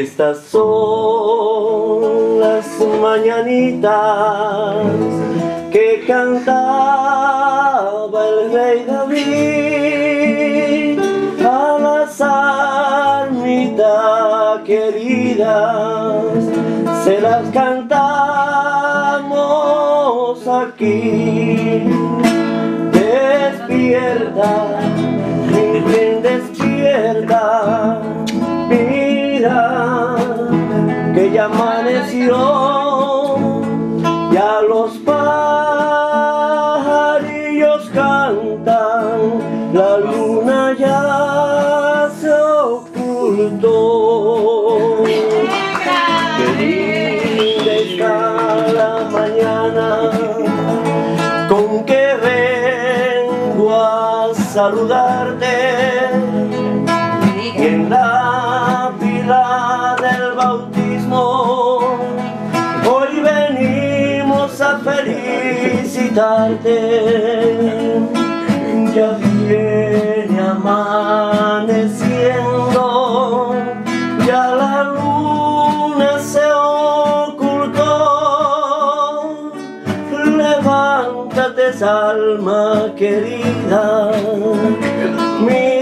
Estas son las mañanitas que cantaba el rey David a las almitas queridas. Se las cantamos aquí. Despierta, mi bien, despierta. Mira que ya amaneció, ya los pajarillos cantan, la luna ya se ocultó. Qué linda está la mañana con que vengo a saludarte. Y en la pila del bautismo hoy venimos a felicitarte. Ya viene amaneciendo, ya la luna se ocultó. Levántate, alma querida.